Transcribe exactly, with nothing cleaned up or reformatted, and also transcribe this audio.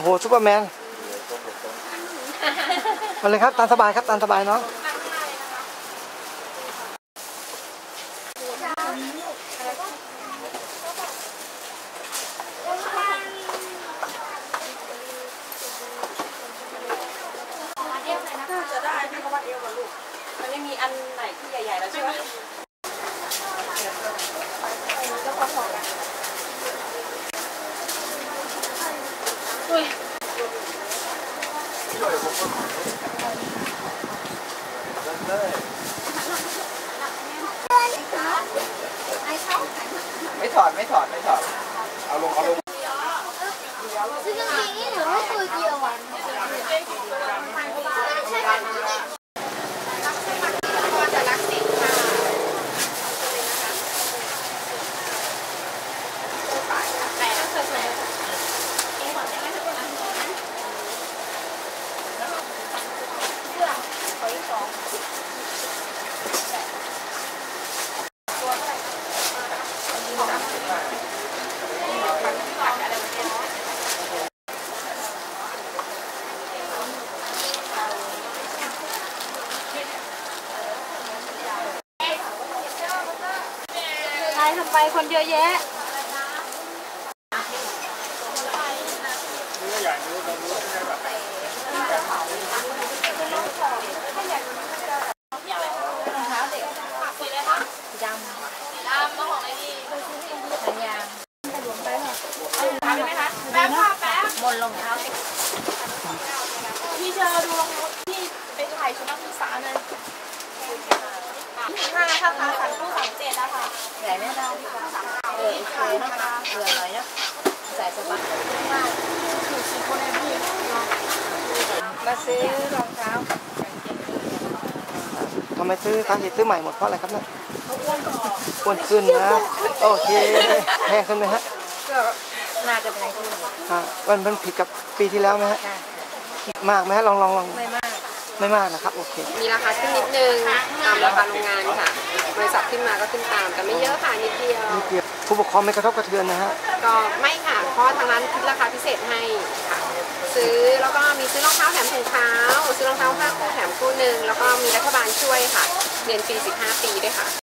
โหซูเปอร์แมนมาเลยครับตามสบายครับตามสบายเนาะจะได้พี่เขาวัดเอวกับลูกมันไม่มีอันไหนที่ใหญ่ๆแล้วใช่ไหมก็พอๆกันอุ้ยไม่ถอดไม่ถอดไม่ถอดเอาลงเอาลงซื้อกางเกงนี่หรือว่าตัวเดียวอ่ะใช่ค่ะจะรักสิค่ะแต่ก็เคยเลยเอ๊ะบอกได้ไหมทุกคนนะเพื่อขออีกสองตัวเท่าไหร่ของน้ำมันทำไปคนเยอะแยะดำดำมาของอะไรดีหางยางทำไหมคะแป๊บค่ะแป๊บบนรองเท้าพี่เจอดูรองเท้าที่ไปถ่ายชุดนักศึกษาเลยห้าค่ะค่ะสั่งตู้สั่งเจ็ดนะคะใหญ่ไม่ได้ดีกว่าเออโอเคนะคะเผื่อหน่อยนะใส่สบายมากคือสี่คนในพี่มาซื้อรองเท้าทำไมซื้อสาเหตุซื้อใหม่หมดเพราะอะไรครับเนี่ยอ้วนขึ้นนะโอเคแพงขึ้นไหมฮะก็น่าจะแพงขึ้นอ่ามันมันผิดกับปีที่แล้วไหมฮะมากไหมฮะลองลองลองไม่มากไม่มากนะครับโอเคมีราคาขึ้นนิดนึงตามราคาโรงงานค่ะบริษัทขึ้นมาก็ขึ้นตามแต่ไม่เยอะค่ะนิดเดียวนิดเดียวผู้ปกครองไม่กระทบกระเทือนนะฮะก็ไม่ค่ะเพราะทางร้านคิดราคาพิเศษให้ค่ะซื้อแล้วก็มีซื้อรองเท้าแถมถุงเท้าซื้อรองเท้าห้าคู่แถมคู่หนึ่งแล้วก็มีรัฐบาลช่วยค่ะเรียนฟรีสิบห้าปีด้วยค่ะ